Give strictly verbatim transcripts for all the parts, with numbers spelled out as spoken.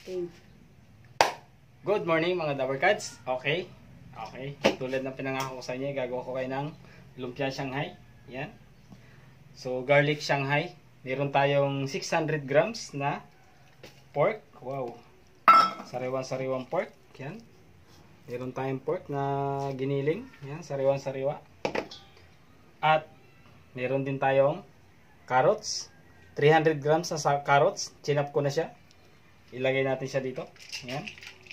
Good morning mga Dabarkads. Okay. Okay. Tulad ng pinangako ko sa inyo, gagawa ko kayo ng lumpia Shanghai. Yan. So, garlic Shanghai. Meron tayong six hundred grams na pork. Wow. Sariwan-sariwang pork. Yan. Meron tayong pork na giniling. Yan. Sariwan-sariwa. At meron din tayong carrots. three hundred grams na carrots. Chinap ko na siya. Ilagay natin siya dito. Yan.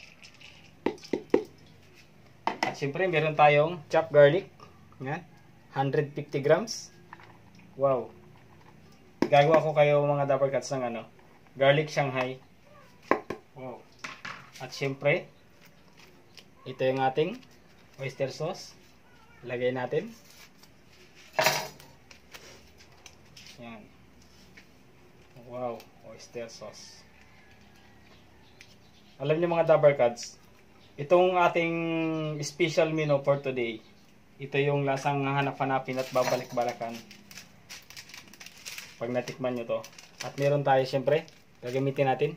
At syempre, meron tayong chopped garlic. Yan. one hundred fifty grams. Wow. Gagawa ko kayo mga Dabarkads ng ano, garlic Shanghai. Wow. At syempre, ito yung ating oyster sauce. Ilagay natin. Yan. Wow. Oyster sauce. Alam niyo mga Dabarkads, itong ating special menu for today, ito yung lasang hanap-hanapin at babalik-balakan pag natikman nyo to. At meron tayo syempre, gagamitin natin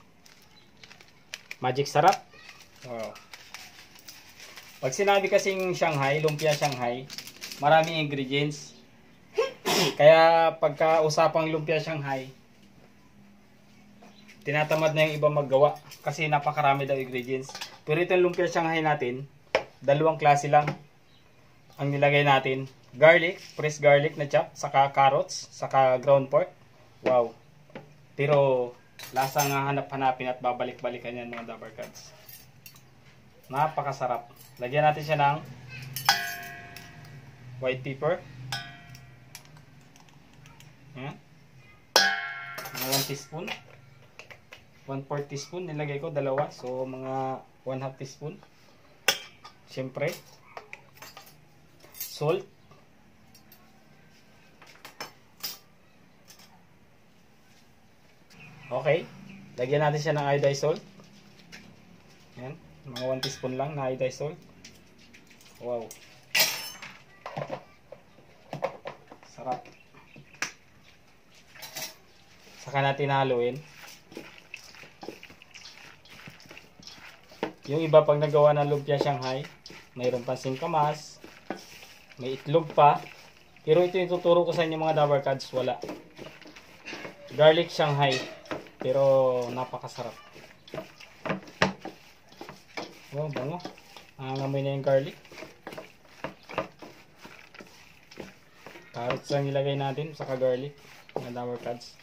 magic sarap. Wow. Pag sinabi kasing Shanghai, lumpia Shanghai, maraming ingredients. Kaya pagka usapang lumpia Shanghai, tinatamad na yung iba maggawa kasi napakarami daw ingredients. Pero itong lumpia Shanghai natin, dalawang klase lang ang nilagay natin. Garlic, fresh garlic na chop, saka carrots, saka ground pork. Wow. Pero lasang hanap-hanapin at babalik-balikan yan mga Dabarkads. Napakasarap. Lagyan natin siya ng white pepper. Yan. one teaspoon. one fourth teaspoon nilagay ko, dalawa. So mga one half teaspoon. Siyempre, salt. Okay. Lagyan natin siya ng iodized salt. Yan. Mga one teaspoon lang na iodized salt. Wow. Sarap. Saka natin haluin. Yung iba pag nagawa ng lumpia Shanghai, mayroon pang singkamas, may itlog pa. Pero ito yung tuturo ko sa inyo mga Dabarkads, wala. Garlic Shanghai, pero napakasarap. Oh, bango. Nangangamoy na yung garlic. Carrots lang ilagay natin, saka garlic, mga Dabarkads.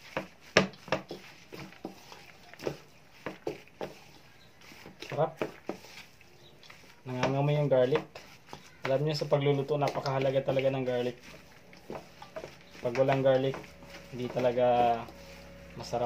Sarap. Nangangamoy yung garlic. Alam niyo sa pagluluto, napakahalaga talaga ng garlic. Pag walang garlic, hindi talaga masarap.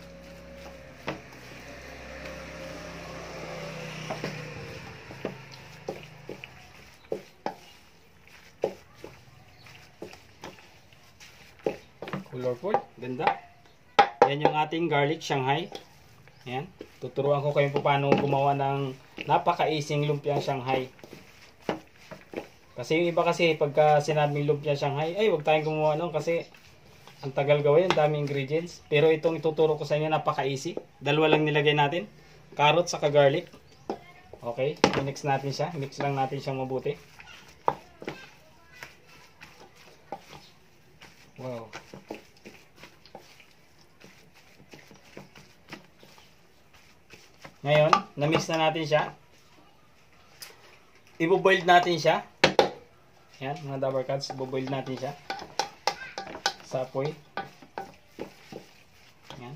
Colorful. Ganda. Yan yung ating garlic Shanghai. Yan. Tuturuan ko kayo paano gumawa ng napaka-easy lumpia Shanghai. Kasi yung iba kasi pagka sinabing lumpia Shanghai, ay wag tayong gumawa nun kasi ang tagal gawin, daming ingredients. Pero itong ituturo ko sa inyo napaka-easy. Dalawa lang nilagay natin. Carrot saka garlic. Okay, mix natin siya. Mix lang natin siyang mabuti. Wow. Ngayon, na-mix na natin siya. I-boil natin siya. Yan, mga Dabarkads, i-boil natin siya. Sa apoy. Yan.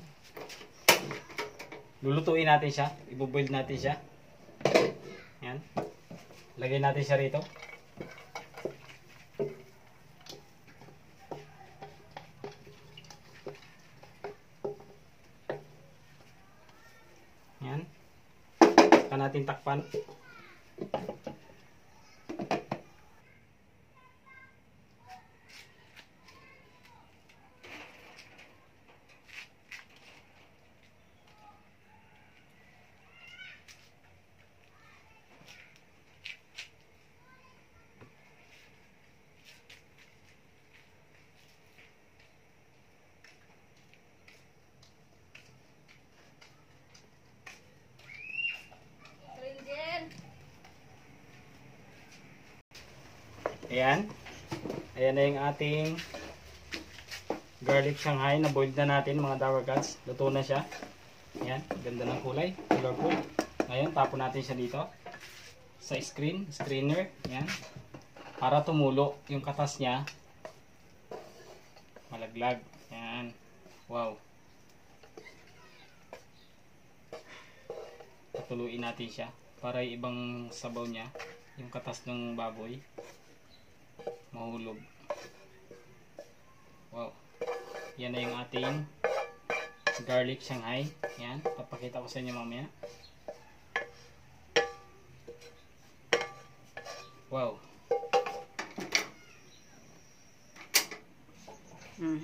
Lulutuin natin siya. I-boil natin siya. Yan. Lagay natin siya rito. Yan. Saka natin takpan. Ayan. Ayan na yung ating garlic Shanghai na boiled na natin mga Dabar Cats. Luto na siya. Ayan. Ganda ng kulay. Colorful. Ngayon, tapon natin siya dito. Sa screen. Screener. Ayan. Para tumulo yung katas niya. Malaglag. Ayan. Wow. Patuluin natin siya para yung ibang sabaw niya, yung katas ng baboy, mahulog. Wow. Yan na yung ating garlic Shanghai. Yan. Papakita ko sa inyo mamaya. Wow. Mm.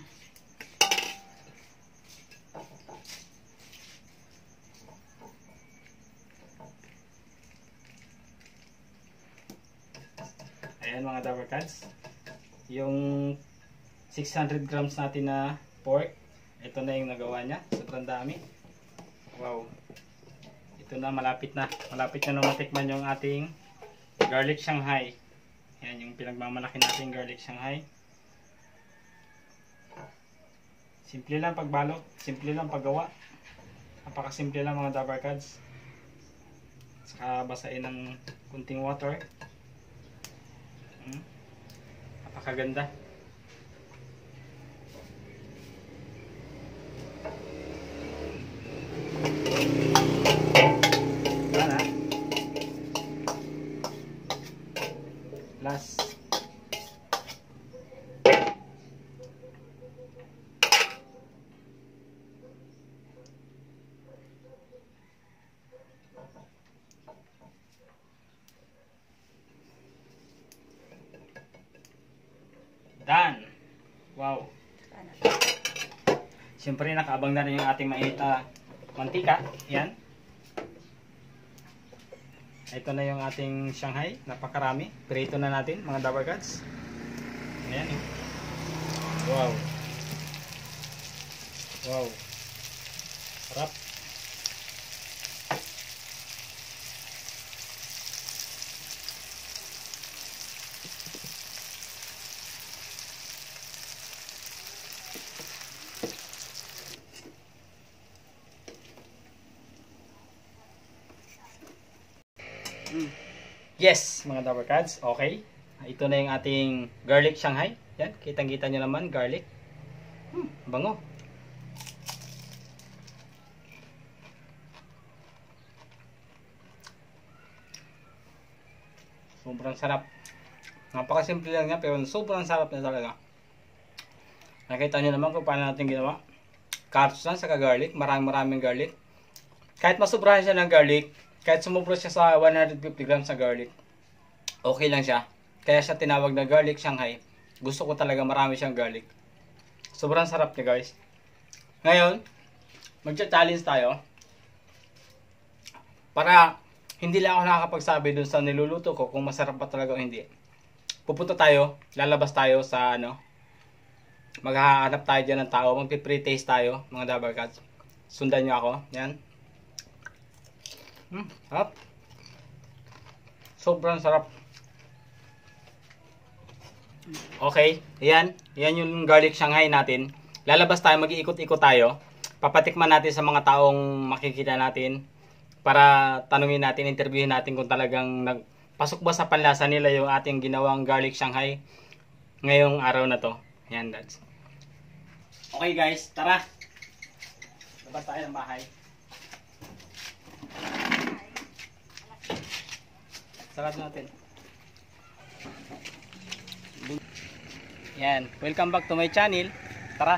Ayan mga Dabar Cats, yung six hundred grams natin na pork, ito na yung nagawa niya. Sobrang dami. Wow. Ito na, malapit na. Malapit na na matikman yung ating garlic Shanghai. Ayan yung pinagmamalaki natin garlic Shanghai. Simple lang pagbalot, simple lang paggawa. Napakasimple lang mga Dabar Cats. Saka basain ng kunting water. Hmm. Napakaganda. Yan ha. Last. Done. Wow. Siyempre nakaabang na rin yung ating mainit na mantika. Yan. Ito na yung ating Shanghai. Napakarami. Prito na natin mga Dabar Cats. Ayan eh. Wow. Wow. Sarap. Yes, mga Dabar Cats, okay. Ito na yung ating garlic Shanghai. Yan, kitang-kita nyo naman, garlic. Hmm, bango. Sobrang sarap. Napakasimple lang niya, pero sobrang sarap na talaga. Nakita nyo naman kung paano natin ginawa. Carrots lang, saka garlic. Maraming-maraming garlic. Kahit masubrahan siya ng garlic, kahit sumubra siya sa one hundred fifty grams sa garlic, okay lang siya. Kaya siya tinawag na garlic Shanghai. Gusto ko talaga marami siyang garlic. Sobrang sarap niya guys. Ngayon, magcha-challenge tayo. Para hindi lang ako nakakapagsabi dun sa niluluto ko kung masarap pa talaga o hindi. Pupunta tayo, lalabas tayo sa ano, maghahanap tayo dyan ng tao, magpi-pre-taste tayo mga Dabar Cats. Sundan nyo ako. Yan. Hmm, sarap. Sobrang sarap. Okay, ayan. Ayan yung garlic Shanghai natin. Lalabas tayo, mag-iikot-ikot tayo. Papatikman natin sa mga taong makikita natin. Para tanungin natin, interviewin natin kung talagang nagpasok ba sa panlasa nila yung ating ginawang garlic Shanghai ngayong araw na to. Ayan, dads. Okay guys, tara. Labas tayo ng bahay. Sarap natin. Yan, welcome back to my channel. Tara.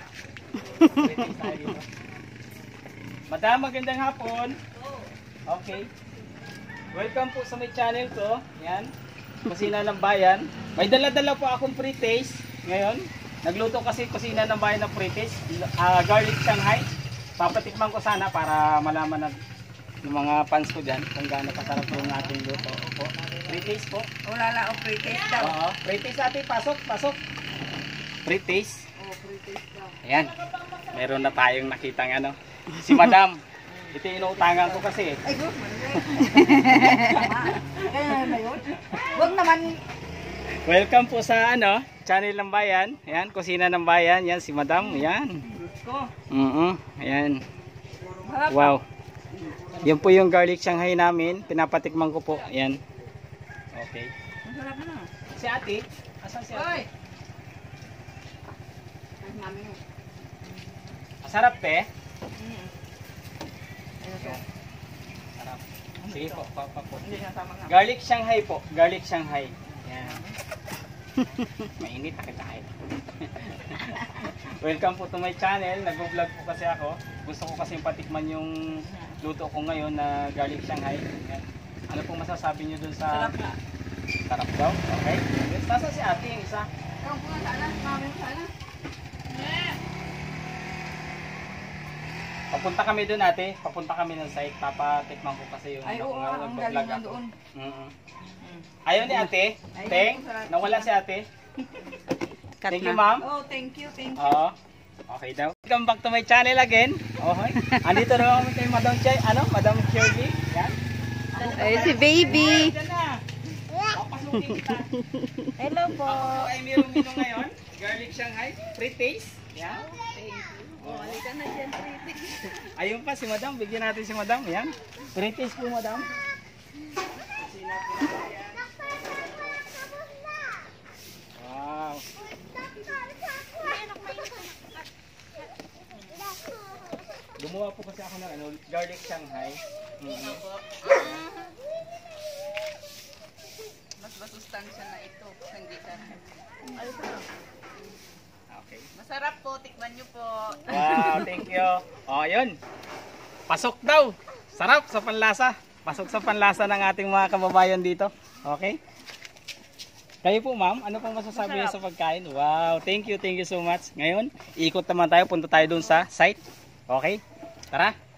Madam, magandang hapon. Okay. Welcome po sa my channel ko. Yan. Kusina ng Bayan. May dala-dala po akong pre-taste ngayon. Nagluto kasi kusina ng Bayan ng pre-taste. Uh, garlic Shanghai. Papatikman ko sana para malaman ng yung mga fans ko dyan kung gaano kasarap yung ating luto. Opo. Pre-taste po. Wala na o pre-taste daw. Oo. Pre-taste natin. Pasok, pasok. Pre-taste. Oo, pre-taste daw. Ayan. Meron na tayong nakitang ano. Si Madam. Ito yung inuutangan ko kasi. Ay, good. Kaya na ba yun? Huwag naman Welcome po sa ano, channel ng bayan. Ayan, kusina ng bayan. Yan si Madam. Ayan. Ko. Mm Ayan. Harap. Wow. Yan po yung garlic Shanghai namin. Pinapatikman ko po. Ayan. Okay. Masarap na. Si ate. Asan si ate? Oy. Ay, mami mo. Masarap pe. Mm. Ayun to. Sarap. Sige po, pa, pa po. Hindi na tama na. Garlic Shanghai po. Garlic Shanghai. Ayan. Mainit na kita kahit. Welcome po to my channel. Nag-vlog po kasi ako. Gusto ko kasi patikman yung luto ko ngayon na garlic Shanghai. Ayan. Ano pong masasabi nyo dun sa... Sarap na. Sarap daw? Okay. Nasa si ate yung isa. Ikaw po nga sana. Mami mo sana. Papunta kami dun ate. Papunta kami ng site. Papatikman ko kasi yung... Ay, oo, nga, ang nagbablog galing ako. doon. Mm-mm. Ayaw ni ate. Ayaw, Teng, sarap. nawala si ate. Cut Thank na. you ma'am. Oh, thank you, thank you. Oo. Okay daw. Welcome back to my channel again. Okay. Andito na kami kay Madam Chay. Ano? Madam Shirley. Yan. Ay, si baby. Diyan na. Papasukin kita. Hello po. Ako ay mayroong menu ngayon. Garlic Shanghai. Free taste. Yan. Oh, halika na dyan, pretty. Ayun pa si Madam. Bigyan natin si Madam. Yan. Free taste po Madam. Wow. Gumawa po kasi ako ng ano, garlic Shanghai. Mhm. Mas masustansya na ito. Sanggitan. Okay. Masarap po, tikman nyo po. Wow, thank you. Oh, yun. Pasok daw. Sarap sa panlasa. Pasok sa panlasa ng ating mga kababayan dito. Okay? Kayo po, ma'am, ano pong masasabi niyo sa pagkain? Wow, thank you, thank you so much. Ngayon, ikot naman tayo, punta tayo dun sa site. Okay? Tara.